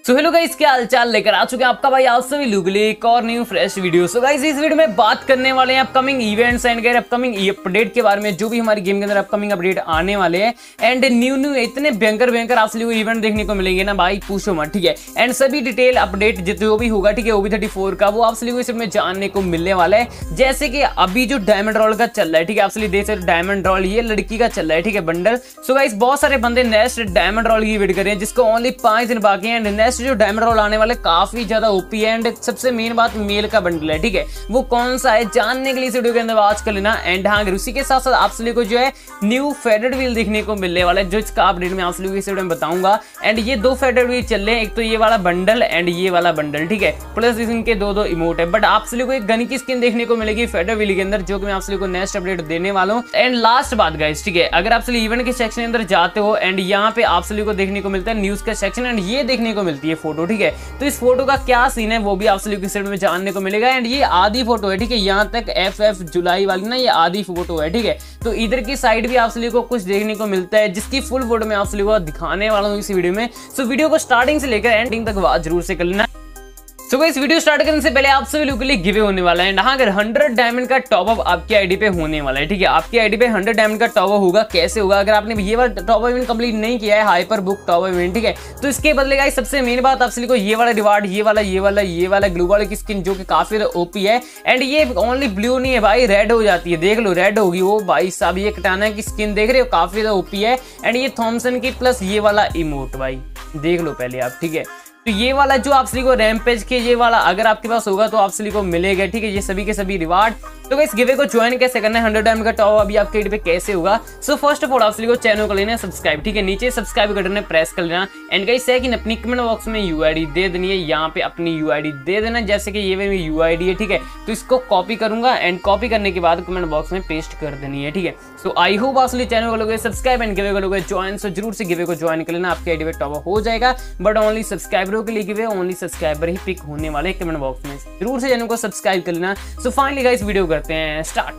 So hello guys, क्या हालचाल लेकर आ चुके हैं आपका भाई आप सभी लोग लिए एक और new fresh video. So guys इस वीडियो में बात करने वाले हैं upcoming events and upcoming update के बारे में, जो भी हमारी गेम के अंदर अपकमिंग अपडेट आने वाले हैं। एंड न्यू इतने भयंकर आप सभी को इवेंट देखने को मिलेंगे ना भाई, पूछो मत, ठीक है। एंड सभी डिटेल अपडेट जो भी होगा, ठीक है, OB34 का, वो आप सभी को इसमें जानने को मिलने वाला है। जैसे कि अभी जो डायमंड रॉल का चल रहा है, ठीक है, आप सभी देख सकते डायमंड रॉल ये लड़की का चल रहा है, ठीक है, बंडल। सो गाइस बहुत सारे बंदे नेक्स्ट डायमंड रॉल की वेट कर रहे हैं, जिसको ओनली 5 दिन बाकी है। एंड नेक्स्ट जो डायमंड रॉल वाले काफी ज्यादा ओपी है। एंड सबसे मेन बात मेल का बंडल है, ठीक है, वो कौन सा है जानने के लिए इस वीडियो के अंदर वॉच कर लेना। एंड हाँ, उसी के साथ साथ आप सभी को जो है न्यू फेडेड व्हील देखने को मिलने वाला है, जो इसका अपडेट मैं आप सभी को इस वीडियो में बताऊंगा। एंड ये दो फेडेड व्हील चल रहे हैं, एक तो ये वाला बंडल एंड ये वाला बंडल, ठीक है, प्लस इनके दो इमोट है। बट आप सभी को एक गन की स्किन देखने को मिलेगी फेडेड व्हील के अंदर, जो कि मैं आप सभी को नेक्स्ट अपडेट देने वाला हूं। एंड लास्ट बात गाइस, ठीक है, अगर आप सभी इवेंट के सेक्शन के अंदर जाते हो एंड यहाँ पे आप सभी को देखने को मिलता है न्यूज का सेक्शन, एंड ये देखने को मिलती है फोटो, ठीक है। तो इस फोटो का क्या सीन है वो भी आप सभी को इस वीडियो में जानने को मिलेगा। एंड ये आधी फोटो है, ठीक है, यहाँ तक FF जुलाई वाली ना, ये आधी फोटो है, ठीक है। तो इधर की साइड भी आप सभी को कुछ देखने को मिलता है, जिसकी फुल फोटो मैं आप सभी को दिखाने वाला हूँ इस वीडियो में। सो वीडियो को स्टार्टिंग से लेकर एंडिंग तक वॉच जरूर से कर लेना। तो गाइस वीडियो स्टार्ट करने से पहले आप सभी लोगों के लिए गिवे होने वाला है। अगर 100 डायमंड का टॉप अप आपकी आईडी पे होने वाला है, ठीक है, आपकी आईडी पे 100 डायमंड का टॉप अप होगा। कैसे होगा? अगर आपने ये वाला टॉप अप इवेंट कंप्लीट नहीं किया है, hyper book top up event, ठीक है, तो इसके बदले गाइस सबसे मेन बात आप सभी को ये वाला रिवार्ड, ये वाला ग्लू वाले की स्किन, जो कि काफी ज्यादा ओपी है। एंड ये ओनली ब्लू नहीं है भाई, रेड हो जाती है, देख लो रेड होगी वो भाई साहब। ये कटाना की स्किन देख रहे हो, काफी ज्यादा ओपी है। एंड ये थॉमसन की प्लस ये वाला इमोट भाई देख लो पहले आप, ठीक है। तो ये वाला जो आप सभी को रैम्पेज के ये वाला अगर आपके पास होगा तो आप सभी को मिलेगा, ठीक है, ये सभी के सभी रिवार्ड। तो इस गिवे को ज्वाइन कैसे करना है, 100 डायमंड का टॉप अभी आपके आईडी पे कैसे होगा? सो फर्स्ट ऑफ ऑल आप सभी को चैनल को लेना है सब्सक्राइब, ठीक है, नीचे सब्सक्राइब बटन में प्रेस कर लेना। एंड गाइस सेकंड अपनी कमेंट बॉक्स में UID दे देनी है, यहाँ पे अपनी UID दे देना, जैसे कि ये मेरी UID है, ठीक है। तो इसको कॉपी करूंगा एंड कॉपी करने के बाद कमेंट बॉक्स में पेस्ट कर देनी है, ठीक है। सो आई होप आप सभी चैनल को लोगे सब्सक्राइब एंड गिवे को लोगे ज्वाइन। सो जरूर से गिवे को ज्वाइन कर लेना, आपके आईडी पे टॉप अप हो जाएगा। बट ओनली सब्सक्राइबरों के लिए गिवे, ओनली सब्सक्राइबर ही पिक होने वाले हैं कमेंट बॉक्स में, जरूर से चैनल को सब्सक्राइब कर लेना। सो फाइनली गाइस वीडियो करते हैं स्टार्ट।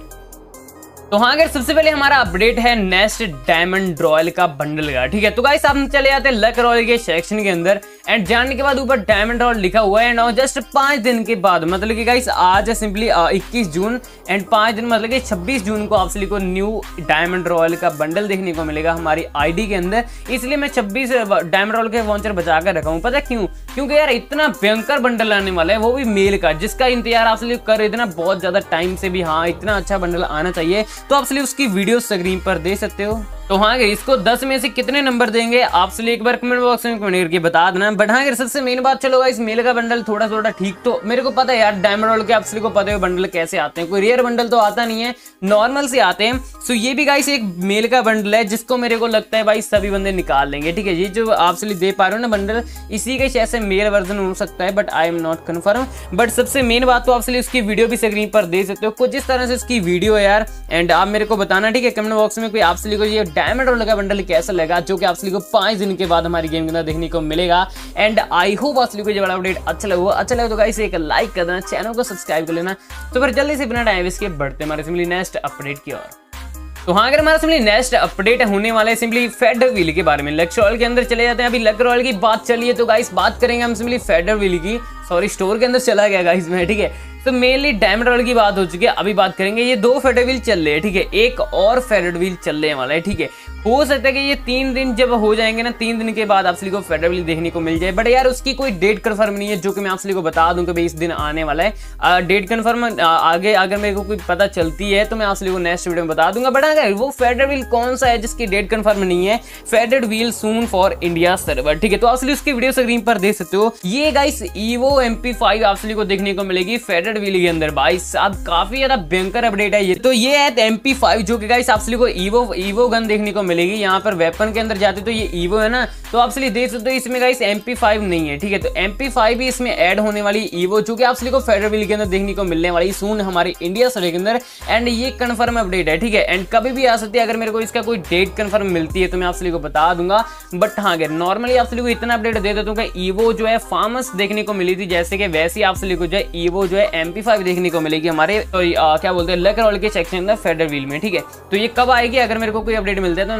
तो हाँ अगर सबसे पहले हमारा अपडेट है नेक्स्ट डायमंड रॉयल का बंडल का, ठीक है। तो गाइस हम चले जाते हैं लक रॉयल के सेक्शन के अंदर एंड जानने के बाद ऊपर डायमंड रॉयल लिखा हुआ है। एंड जस्ट 5 दिन के बाद, मतलब कि गाइस आज है सिंपली 21 जून एंड 5 दिन मतलब कि 26 जून को आप सभी को न्यू डायमंड रॉयल का बंडल देखने को मिलेगा हमारी आईडी के अंदर। इसलिए मैं 26 डायमंड रॉयल के वाउचर बचा कर रखा हूँ। पता है क्यों? क्योंकि यार इतना भयंकर बंडल आने वाला है, वो भी मेल का, जिसका इंतजार आप सभी कर इतना बहुत ज्यादा टाइम से भी। हाँ इतना अच्छा बंडल आना चाहिए, तो आप सभी उसकी वीडियो स्क्रीन पर दे सकते हो। तो हाँ इसको 10 में से कितने नंबर देंगे आप सभी एक बार कमेंट बॉक्स में कमेंट करके बता देना। बट हाँ सबसे मेन बात, चलो इस मेल का बंडल थोड़ा ठीक, तो मेरे को पता है यार डायमंड रॉयल के आप सभी को पता है बंडल कैसे आते हैं, कोई रेयर बंडल तो आता नहीं है, नॉर्मल से आते हैं। सो ये भी गाइस एक मेल का बंडल है, जिसको मेरे को लगता है भाई सभी बंदे निकाल लेंगे, ठीक है। ये जो आप सभी दे पा रहे हो ना बंडल, इसी के जैसे मेल वर्जन हो सकता है, but I am not confirm. But सबसे मेन बात तो आप सभी उसकी वीडियो भी स्क्रीन पर दे सकते हो, कुछ इस तरह से उसकी वीडियो है यार। एंड आप मेरे को बताना, ठीक है, कमेंट बॉक्स में कोई आप सभी को ये डायमंड रॉयल का बंडल कैसा लगा, जो कि आप सभी को 5 दिन के बाद हमारी गेम के अंदर देखने को मिलेगा। एंड आई होप आप सभी को ये बड़ा अपडेट अच्छा लगा तो गाइस एक लाइक कर देना, चैनल को सब्सक्राइब कर लेना। तो फिर जल्दी से बिना टाइम वेस्ट के बढ़ते हमारे सिंपली नेक्स्ट अपडेट की ओर। तो हाँ अगर हमारा सिंपली नेक्स्ट अपडेट होने वाला है सिंपली फेडर व्हील के बारे में। लक रॉयल के अंदर चले जाते हैं, अभी लक रॉयल की बात चलिए तो गाइस बात करेंगे हम सिंपली फेडर व्हील की। सॉरी स्टोर के अंदर चला गया गाइस मैं, ठीक है। तो मेनली डायमंड रॉयल की बात हो चुकी है, अभी बात करेंगे ये 2 फेडर व्हील चल रहे हैं, ठीक है, एक और फेडर व्हील चलने वाला है, ठीक है। हो सकता है कि ये 3 दिन जब हो जाएंगे ना, 3 दिन के बाद आप सभी को फेडर व्हील देखने को मिल जाए। बट यार उसकी कोई डेट कंफर्म नहीं है, जो कि मैं आप सभी को बता दूं कि भाई इस दिन आने वाला है। डेट कंफर्म आगे अगर मेरे को कोई पता चलती है तो मैं आप सभी को नेक्स्ट वीडियो में बता दूंगा। बट अगर वो फेडर व्हील कौन सा है जिसकी डेट कंफर्म नहीं है, faded wheel soon for India server, ठीक है। तो आप सभी उसकी वीडियो स्क्रीन पर देख सकते हो। ये गाइस EVO MP5 आप सभी को देखने को मिलेगी फेडर व्हील के अंदर भाई साहब, काफी ज्यादा भयंकर अपडेट है ये। तो ये है MP5, जो कि गाइस आप सभी को EVO गन देखने को मिलेगी। यहाँ पर वेपन के अंदर जाते तो ये EVO है ना, तो आप सभी देख सकते हो इसमें गाइस MP5 नहीं है, ठीक है। तो MP5 भी इसमें ऐड होने वाली EVO, जो कि आप सभी को फेडर व्हील के अंदर देखने को मिलने वाली सून हमारे इंडिया सर्वर के अंदर। एंड ये कंफर्म अपडेट है, ठीक है। एंड कभी भी आ सकती है, अगर मेरे को इसका कोई डेट कंफर्म मिलती है तो मैं आप सभी को बता दूंगा। बट हाँ अगर नॉर्मली आप सभी को इतना अपडेट दे देता हूँ कि EVO जो है फार्मस देखने को मिली थी, जैसे कि वैसे आप सभी को जो है EVO जो है MP5 देखने को मिलेगी हमारे क्या बोलते हैं लक रॉयल के सेक्शन अंदर फेडर व्हील में, ठीक है। तो ये कब आएगी, अगर मेरे को कोई अपडेट मिलता है तो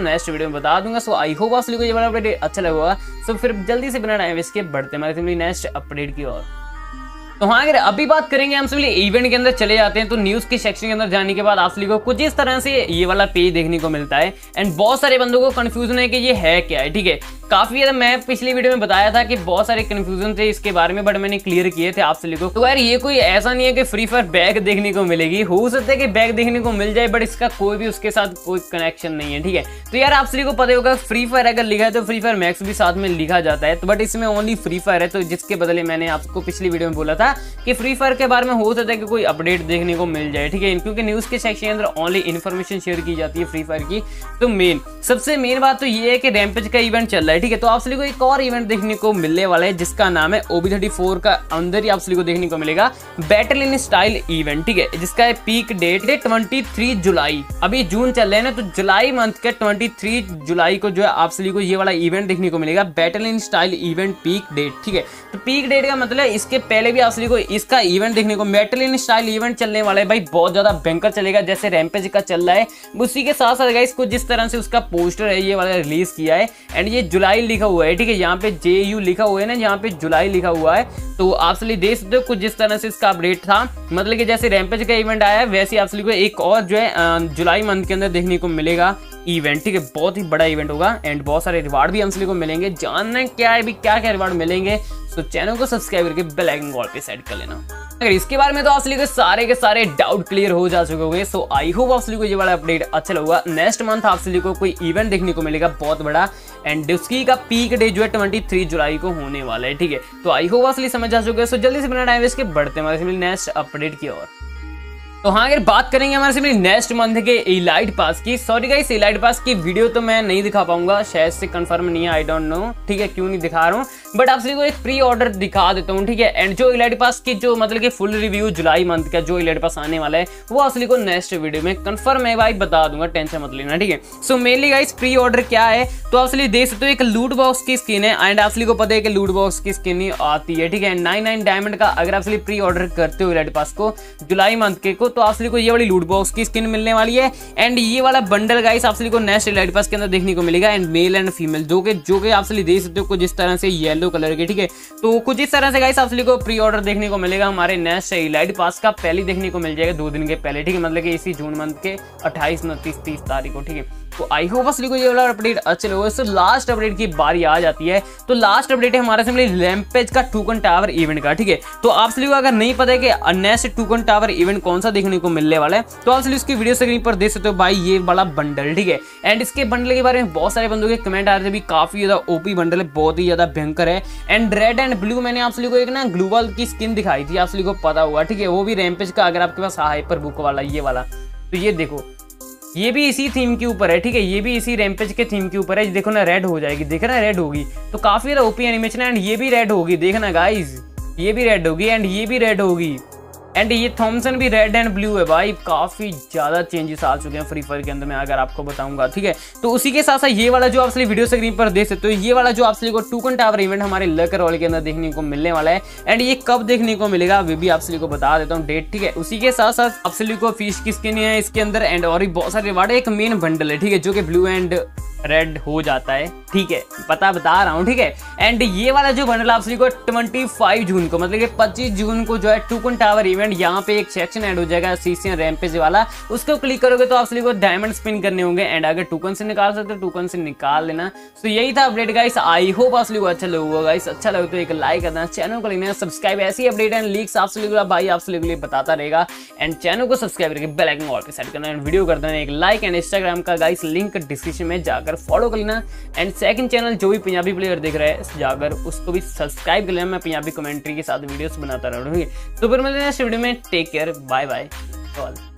नेक्स्ट वीडियो में बता दूंगा। सो आई होप आप सभी को ये वाला अपडेट अच्छा लगा होगा। सो फिर जल्दी से बिना टाइम वेस्ट के बढ़ते हमारे सिंपली नेक्स्ट अपडेट की ओर। तो हाँ, अगर अभी बात करेंगे हम सिंपली इवेंट के अंदर चले जाते हैं तो न्यूज के सेक्शन के अंदर जाने के बाद आप सभी को कुछ इस तरह से ये वाला पेज देखने को मिलता है एंड बहुत सारे बंदों को कंफ्यूजन है कि ये है क्या है। ठीक है, काफी ज्यादा मैं पिछली वीडियो में बताया था कि बहुत सारे कंफ्यूजन थे इसके बारे में, बट मैंने क्लियर किए थे आप सभी को। तो यार ये कोई ऐसा नहीं है कि फ्री फायर बैग देखने को मिलेगी, हो सकता है कि बैग देखने को मिल जाए बट इसका कोई भी उसके साथ कोई कनेक्शन नहीं है। ठीक है, तो यार आप सभी को पता होगा फ्री फायर अगर लिखा है तो फ्री फायर मैक्स भी साथ में लिखा जाता है, तो बट इसमें ओनली फ्री फायर है। तो जिसके बदले मैंने आपको पिछली वीडियो में बोला था कि फ्री फायर के बारे में हो सकता है कि कोई अपडेट देखने को मिल जाए। ठीक है, क्योंकि न्यूज के सेक्शन के अंदर ओनली इन्फॉर्मेशन शेयर की जाती है फ्री फायर की। तो सबसे मेन बात तो ये है कि रैम्पेज का इवेंट चल रहा है। ठीक है, तो आप सभी को एक और इवेंट देखने को मिलने वाला है जिसका नाम है OB34 का अंदर ही आप सभी को देखने को मिलेगा बैटल इन स्टाइल इवेंट। ठीक है, जिसका है पीक डेट है 23 जुलाई। अभी जून चल रहे हैं ना, तो जुलाई मंथ के 23 जुलाई को जो है आप सभी को ये वाला इवेंट देखने को मिलेगा battle in style event peak date. ठीक है, तो पीक डेट का मतलब इसके पहले भी आप सभी को इसका इवेंट देखने को बैटल इन स्टाइल इवेंट चलने वाला है भाई, बहुत ज्यादा भयंकर चलेगा जैसे रैम्पेज का चल रहा है। उसी के साथ साथ गाइस कुछ जिस तरह से उसका पोस्टर है ये वाला रिलीज किया है एंड ये जुलाई लिखा हुआ है। ठीक है, यहाँ पे JU लिखा हुआ है ना, यहाँ पे जुलाई लिखा हुआ है। तो आप सभी देख सकते हो कुछ जिस तरह से इसका अपडेट था, मतलब कि जैसे रैम्पेज का इवेंट आया है वैसे आप सभी को एक और जो है जुलाई मंथ के अंदर देखने को मिलेगा इवेंट। ठीक है, बहुत ही बड़ा इवेंट होगा एंड बहुत सारे रिवार्ड भी हम सभी को मिलेंगे। जानना है क्या है भी क्या क्या रिवार्ड मिलेंगे, तो चैनल को सब्सक्राइब करके बेल आइकन कॉल पे सेट कर लेना। अगर इसके बारे में तो आप सभी को सारे के सारे डाउट क्लियर हो जा चुके होंगे। सो आई होप आप सभी को ये वाला अपडेट अच्छा लगा। नेक्स्ट मंथ आप सभी को कोई इवेंट देखने को मिलेगा बहुत बड़ा एंड उसकी का पीक डे जो है 23 जुलाई को होने वाला है। ठीक है, तो आई होप आप सभी समझ आ चुके हैं। सो जल्दी से बिना टाइम वेस्ट के बढ़ते हैं हमारे नेक्स्ट अपडेट की ओर। तो हाँ, अगर बात करेंगे हमारे सिंपली नेक्स्ट मंथ के एलाइट पास की, सॉरी गाइस एलाइट पास की वीडियो तो मैं नहीं दिखा पाऊंगा, शायद से कंफर्म नहीं है, आई डोंट नो। ठीक है, क्यों नहीं दिखा रहा हूँ, बट आप सभी को एक प्री ऑर्डर दिखा देता हूँ। ठीक है, एंड जो एलाइट पास की जो मतलब कि फुल रिव्यू जुलाई मंथ का जो एलाइट पास आने वाला है वो आप सभी को नेक्स्ट वीडियो में कंफर्म है भाई बता दूंगा, टेंशन मत लेना। ठीक है, so mainly guys pre order क्या है तो आप सभी देख सकते हो एक लूट बॉक्स की स्किन है एंड आप सभी को पता है कि लूट बॉक्स की स्किन ही आती है। ठीक है, 99 डायमंड का अगर आप सभी प्री ऑर्डर करते हो एलाइट पास को जुलाई मंथ के को, तो आप सभी को ये वाली लूट बॉक्स की स्किन मिलने वाली है एंड ये वाला बंडल गाइस आप सभी को नेक्स्ट एलाइट पास के अंदर देखने को मिलेगा एंड मेल एंड फीमेल जो कि आप सभी देख सकते हो कुछ इस तरह से येलो कलर के। ठीक है, तो कुछ इस तरह से गाइस आप सभी को प्री ऑर्डर देखने को मिलेगा हमारे नेक्स्ट एलाइट पास का, पहले देखने को मिल जाएगा 2 दिन के पहले। ठीक है, मतलब कि इसी जून मंथ के 28, 29, 30 तारीख को। ठीक है, तो आई होप आप सभी को ये वाला अपडेट अच्छा लगा। तो लास्ट अपडेट की बारी आ जाती है, तो लास्ट अपडेट है हमारा सिंपली रैम्पेज का टोकन टावर इवेंट का। ठीक है, तो आप सभी को अगर नहीं पता है कि नेक्स्ट टोकन टावर इवेंट कौन सा देखने को मिलने वाला है, तो आप सभी उसकी वीडियो स्क्रीन पर देख सकते हो भाई ये वाला बंडल। ठीक है, एंड इसके बंडल के बारे में बहुत सारे बंदों के कमेंट आ रहे थे भी, काफी ज्यादा ओपी बंडल है, बहुत ही ज्यादा भयंकर है एंड रेड एंड ब्लू मैंने आप सभी को एक ना ग्लूवल की स्किन दिखाई थी, आप सभी को पता हुआ। ठीक है, वो भी रैम्पेज का अगर आपके पास हाइपर बुक वाला ये वाला, तो ये देखो ये भी इसी थीम के ऊपर है। ठीक है, ये भी इसी रैम्पेज के थीम के ऊपर है। देखो ना रेड हो जाएगी, देख रहा है रेड होगी, तो काफी ज्यादा ओपी एनिमेशन है एंड ये भी रेड होगी, देखना गाइस ये भी रेड होगी एंड ये भी रेड होगी एंड ये थॉमसन भी रेड एंड ब्लू है भाई। काफी ज्यादा चेंजेस आ चुके हैं फ्री फायर के अंदर में अगर आपको बताऊंगा। ठीक है, तो उसी के साथ साथ ये वाला जो आप सभी वीडियो स्क्रीन पर देख सकते हो, ये वाला जो आप सभी को टोकन टावर इवेंट हमारे लकर वाले के अंदर देखने को मिलने वाला है एंड ये कब देखने को मिलेगा वे भी आप सभी को बता देता हूँ डेट। ठीक है, उसी के साथ साथ आप सभी को फिश की स्किन है इसके अंदर एंड और भी बहुत सारे रिवार्ड है। एक मेन बंडल है, ठीक है, जो कि ब्लू एंड रेड हो जाता है। ठीक है, बता रहा हूँ। ठीक है, एंड ये वाला जो बंडल आप सभी को 25 जून को मतलब कि 25 जून को जो है टोकन टावर इवेंट, यहाँ पे एक सेक्शन ऐड हो जाएगा सीसीएन रैम्पेज वाला, उसको क्लिक करोगे तो आप सभी को डायमंड स्पिन करने होंगे एंड अगर टोकन से निकाल सकते हो टोकन से निकाल लेना। तो यही था अपडेट गाइस, आई होप आप सभी को अच्छा लगा गाइस। अच्छा लगे तो एक लाइक करना, चैनल को लेना सब्सक्राइब, ऐसी अपडेट एंड लीक्स आप सभी को भाई आप सभी के लिए बताता रहेगा एंड चैनल को सब्सक्राइब करके बेल आइकन ऑल पे सेट करना एंड वीडियो कर देना एक लाइक एंड इंस्टाग्राम का गाइस लिंक डिस्क्रिप्शन में जाकर फॉलो कर लेना एंड सेकंड चैनल जो भी पंजाबी प्लेयर देख रहे हैं जाकर उसको भी सब्सक्राइब कर लेना, मैं पंजाबी कमेंट्री के साथ वीडियोस बनाता रहूंगी। तो फिर मिलते हैं नेक्स्ट वीडियो में, take care, bye bye all.